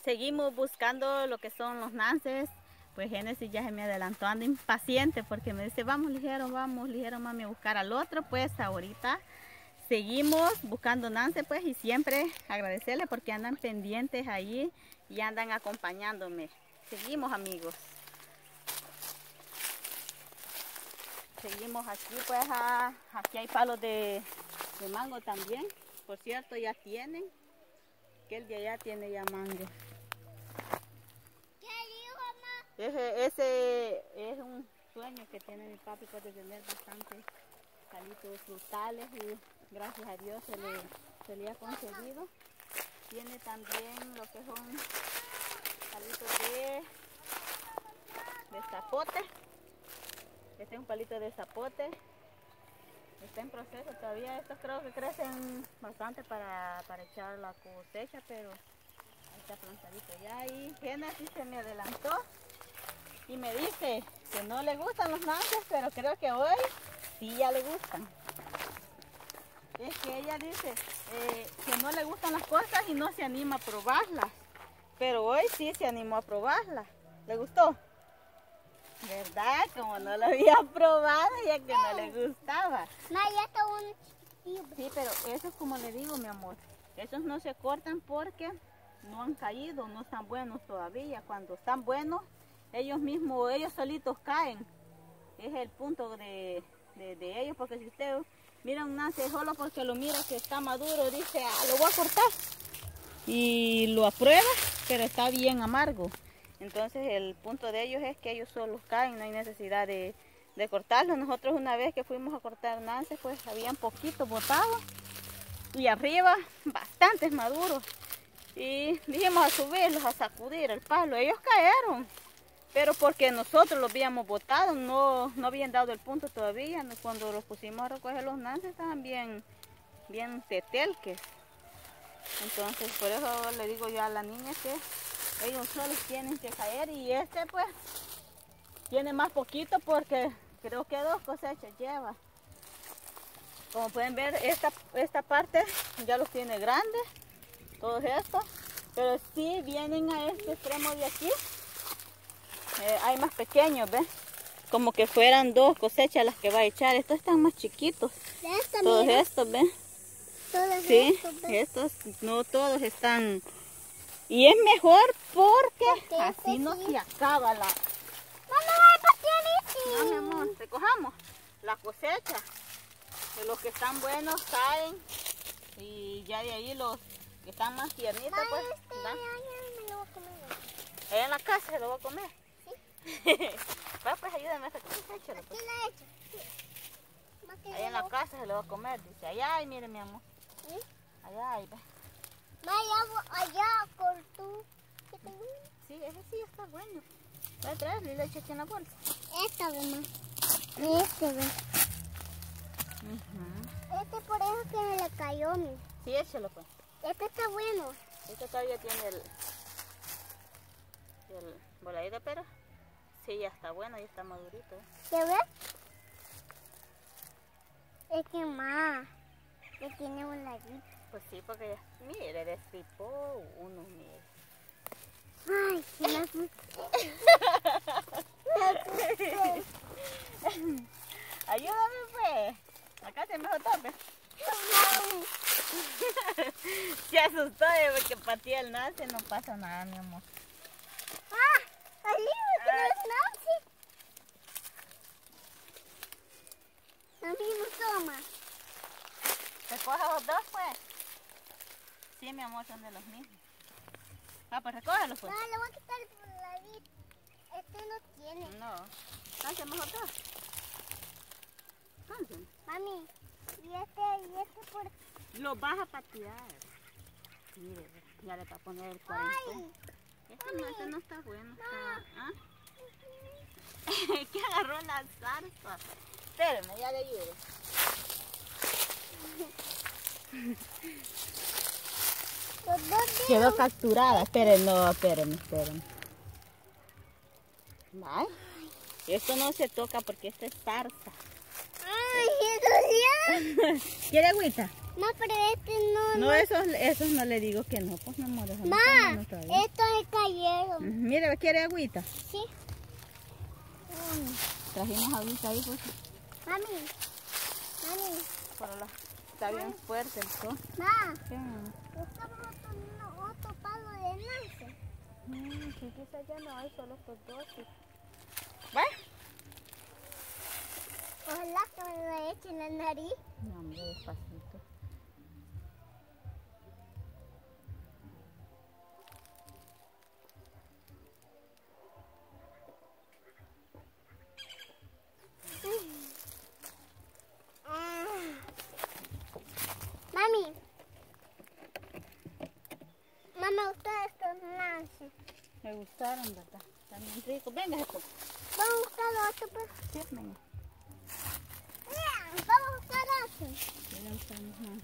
seguimos buscando lo que son los nances. Pues Génesis ya se me adelantó, anda impaciente porque me dice, vamos ligero mami a buscar al otro. Pues ahorita seguimos buscando nance, pues, y siempre agradecerle porque andan pendientes ahí y andan acompañándome. Seguimos, amigos. Seguimos aquí, pues, aquí hay palos de mango también. Por cierto, ya tienen, que el de allá tiene ya mango. Ese es un sueño que tiene mi papi, pues, de tener bastantes palitos frutales, y gracias a Dios se le ha conseguido. Tiene también lo que son palitos de zapote. Este es un palito de zapote. Está en proceso todavía. Estos creo que crecen bastante para echar la cosecha, pero ahí está plantadito ya. Y Génesis se me adelantó y me dice que no le gustan los nances, pero creo que hoy sí ya le gustan. Es que ella dice que no le gustan las cosas y no se anima a probarlas, pero hoy sí se animó a probarlas. ¿Le gustó? ¿Verdad? Como no lo había probado, ya que no le gustaba. No, ya está un chiquitito. Sí, pero esos, como le digo, mi amor, esos no se cortan porque no han caído, no están buenos todavía. Cuando están buenos, ellos mismos, ellos solitos caen. Es el punto de ellos, porque si usted mira un nance solo porque lo mira que está maduro, dice, lo voy a cortar. Y lo aprueba, pero está bien amargo. Entonces el punto de ellos es que ellos solos caen, no hay necesidad de cortarlos. Nosotros una vez que fuimos a cortar nances, pues habían poquitos botados y arriba bastantes maduros. Y dijimos a subirlos, a sacudir el palo. Ellos cayeron, pero porque nosotros los habíamos botado, no habían dado el punto todavía. Cuando los pusimos a recoger los nances estaban bien tetelques. Entonces por eso le digo yo a la niña que ellos solos tienen que caer, y este pues tiene más poquito porque creo que 2 cosechas lleva. Como pueden ver, esta parte ya los tiene grandes, todos estos, pero si vienen a este extremo de aquí, hay más pequeños, ¿ves? Como que fueran 2 cosechas las que va a echar. Estos están más chiquitos, todos estos, ¿ves? Sí, estos no todos están. Y es mejor porque así no se acaba la... No, mi amor, recojamos la cosecha. De los que están buenos caen, y ya de ahí los que están más tiernitos, pues, allá en la casa se lo voy a comer. Sí. Va, pues ayúdame a sacar, échalo, pues. Allá en la casa se lo voy a comer, dice. Allá hay, mire, mi amor. ¿Sí? Allá hay, ve. Allá cortó. Sí, ese sí está bueno. Voy a traerle y lo eché en la bolsa. Esta, mamá. Ve. Este por eso que me le cayó, mi. Sí, échalo, pues. Este está bueno. Este todavía tiene el voladito, pero sí, ya está bueno, ya está madurito. ¿Se ve? Es que más. Que tiene voladito. Pues sí, porque ya, mire, destripó uno, mire. Ay, que me asusté. Ayúdame, pues. Acá se me botó, pues. Se asustó porque pateé el nance, no pasa nada, mi amor. ¡Ahí me quedó el nance! A mí no toma. Recoja los 2, pues. Sí, mi amor, son de los mismos. Pues recógelos, pues. No, le voy a quitar el voladito. Este no tiene. No. Nance mejor 2. Mami, y este por... Lo vas a patear. Mire, ya le va a poner el 40. Este no está bueno. Está, ¿ah? Que agarró la zarza. Espérenme, ya le ayudo. Quedó capturada. Espérenme. ¿Vale? Esto no se toca porque esto es zarza. ¡Ay, qué sucia! ¿Quiere agüita? No, pero este no. No, esos no le digo que no, pues mi amor. Eso no Ma, está bueno todavía. estos se cayeron. Mire, ¿quiere agüita? Sí. Trajimos agüita ahí, pues. Mami. Pero está bien fuerte el sol. Ma, ¿Qué? buscamos otro palo de lance. Sí, quizás ya no hay, solo estos dos. Sí. ¿Va? Ojalá que me lo eche en la nariz. No, hombre, despacito. Mami. Mami, me gustan estos lances. Me gustaron, ¿verdad? Están bien ricos. Venga, esto. Vamos a buscar otro, pues. Sí, venga. Vamos a buscar otro. Ya lo usamos, ¿no?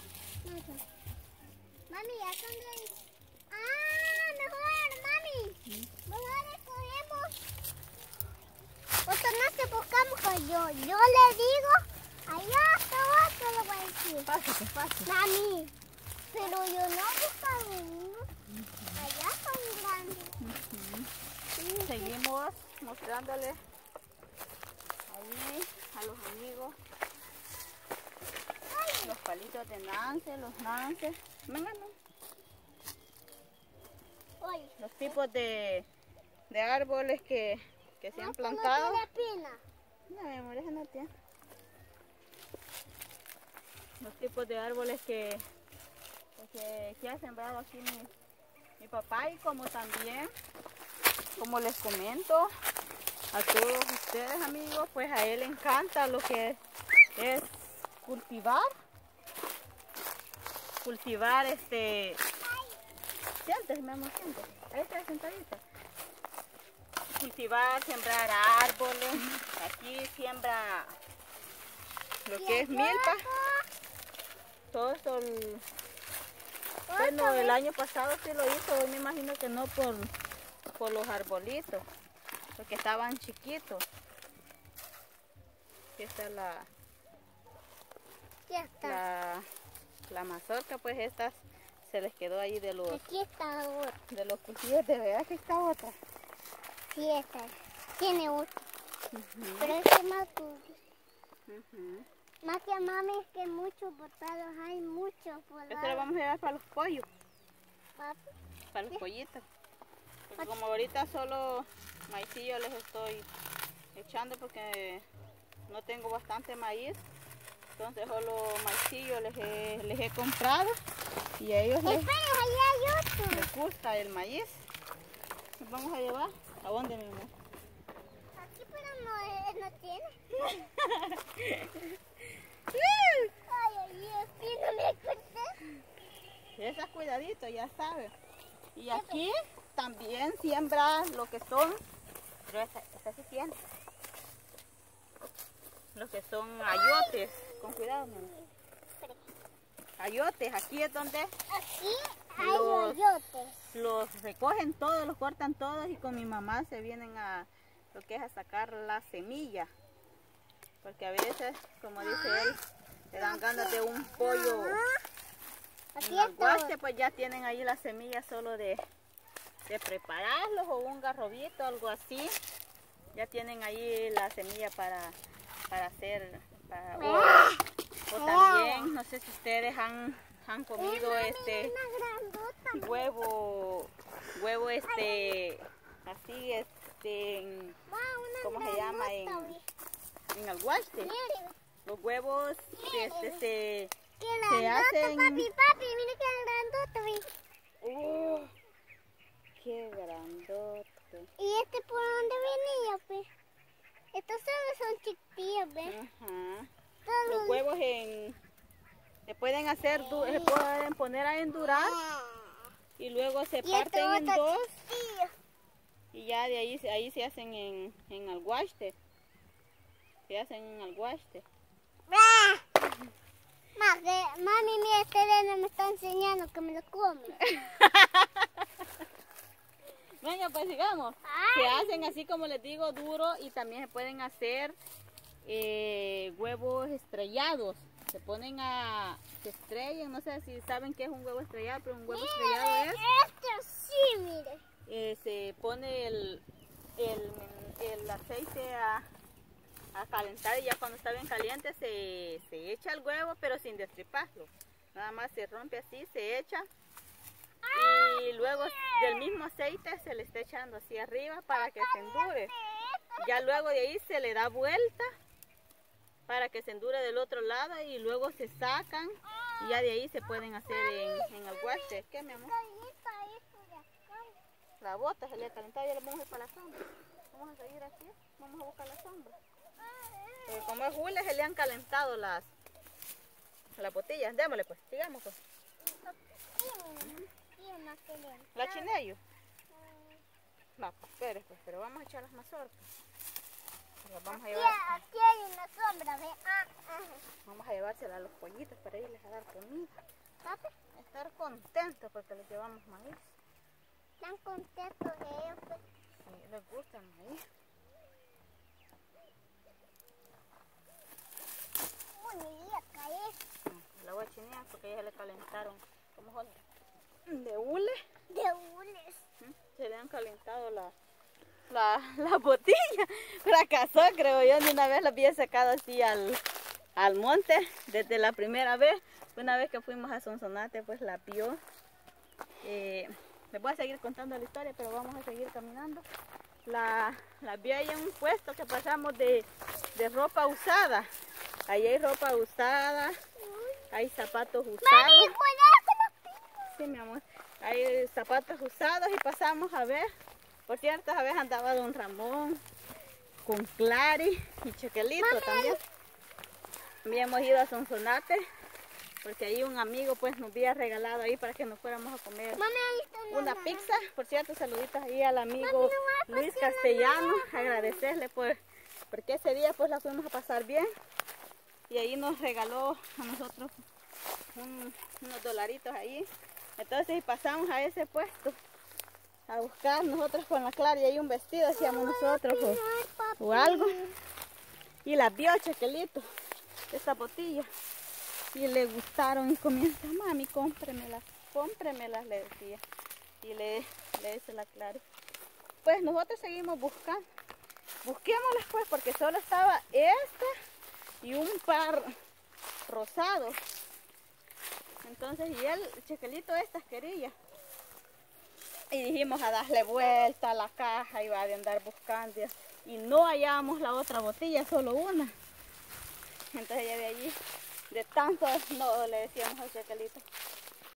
Mami, ya son de... mejor, mami. Mejor escogemos. Otro no se buscamos con yo. Yo le digo, allá está otro, le voy a decir. Fácil. Mami, pero yo no busco uno. Allá son grandes. Seguimos mostrándole ahí a los amigos los palitos de Nance, los Nance. Venga, no. Oye, Los tipos de árboles que se han plantado. No tiene pina. No, mi amor, ese no tiene. Los tipos de árboles que ha sembrado aquí mi papá, y como también, como les comento a todos ustedes, amigos, pues a él le encanta lo que es cultivar siéntese, mi amor, siéntese. Ahí está sentadita. Cultivar, sembrar árboles. Aquí siembra lo que es milpa. Todo esto, bueno, el año pasado sí lo hizo, hoy me imagino que no por los arbolitos, porque estaban chiquitos. Aquí está la mazorca, pues estas se les quedó ahí de los Aquí está otra. de los cultivos, de verdad que está otra. Sí, esta. Tiene otra. Pero este es más dulce. Más que mami, es que muchos botados hay, muchos botados. Esto lo vamos a llevar para los pollos, Papi, para los pollitos. Porque como ahorita solo maicillo les estoy echando porque no tengo bastante maíz, entonces solo maicillo les he comprado y a ellos espera, allá hay otro. les gusta el maíz. Los vamos a llevar. ¿A dónde, mi amor? Aquí, pero no tiene. Ay, aquí no me corté. Esa cuidadito, ya sabes. Y aquí también siembra lo que son, pero esta sí tiene, lo que son ayotes. Con cuidado, mi amor. Ayotes, aquí es donde Aquí hay Los- ayotes. los recogen todos, los cortan todos y con mi mamá se vienen a lo que es a sacar la semilla. Porque a veces, como dice él, le dan ganas de un pollo Aquí en el está. guaste, pues ya tienen ahí la semilla solo de prepararlos, o un garrobito, algo así. Ya tienen ahí la semilla para hacer, o también, no sé si ustedes han comido Una grandota. huevo así, Ma, una ¿cómo se llama? grandota, En el guaste. Mire, Los huevos qué se grandota, hacen... papi, mire qué grandota, ve. ¡Qué grandote! ¿Y este por dónde venía, pues? Estos solo son chiquitillos, ¿ves? Ajá. Todos Los huevos se pueden poner a endurar y luego se y este parten en otro dos chiquitillo. y ya de ahí se hacen en alguaste. Se hacen en alguaste. Mami, mira, este nene me está enseñando que me lo come. Venga, pues sigamos. Se hacen así como les digo, duro, y también se pueden hacer huevos estrellados. Se ponen se estrellan, no sé si saben qué es un huevo estrellado, pero un huevo estrellado es... Esto sí, mire. Se pone el aceite a calentar y ya cuando está bien caliente se echa el huevo, pero sin destriparlo. Nada más se rompe así, se echa y luego del mismo aceite se le está echando así arriba para que se endure. Ya luego de ahí se le da vuelta para que se endure del otro lado y luego se sacan y ya de ahí se pueden hacer en el guaste. ¿Qué, mi amor? La bota se le ha calentado, ya la vamos a ir para la sombra. Vamos a seguir aquí, vamos a buscar la sombra. Como es julio, se le han calentado las botellas. Démosle pues, sigamos pues. ¿La chinello? No, pues espere pues, pero vamos a echar las mazorcas. Las vamos a llevar. Aquí hay una sombra, ve. Vamos a llevárselas a los pollitos para irles a dar comida. ¿Papi? Estar contentos porque les llevamos maíz. Están contentos ellos, pues. Sí, les gusta el maíz. La voy a chinear porque ya se le calentaron. ¿Cómo son? ¿De hule? De hules. Se le han calentado la botella. Fracasó, creo yo. De una vez la había sacado así al monte. Desde la primera vez. Una vez que fuimos a Sonsonate, pues la vio. Les voy a seguir contando la historia, pero vamos a seguir caminando. La vio ahí en un puesto que pasamos de ropa usada. Ahí hay ropa usada, hay zapatos usados. Mami, sí, mi amor. Hay zapatos usados y pasamos a ver. Por cierto, a veces andaba Don Ramón con Clary y Chequelito. Mami, también. Habíamos ido a Sonsonate porque ahí un amigo pues nos había regalado ahí para que nos fuéramos a comer una pizza. Por cierto, saluditos ahí al amigo Luis Castellano. Agradecerle porque ese día pues la fuimos a pasar bien. Y ahí nos regaló a nosotros unos dolaritos ahí. Entonces pasamos a ese puesto a buscar nosotros con la Clara y ahí un vestido hacíamos nosotros o algo. Y las vio Chequelito, esta botella. Y le gustaron y comienza, mami, cómpremelas, le decía. Y le dice la Clara. Pues nosotros seguimos buscando. Busquémoslas pues porque solo estaba esta y un par rosados. Entonces, y el Chequelito estas quería. Y dijimos a darle vuelta a la caja, iba a andar buscando. Y no hallábamos la otra botella, solo una. Entonces ya de allí, de tanto no le decíamos al Chequelito,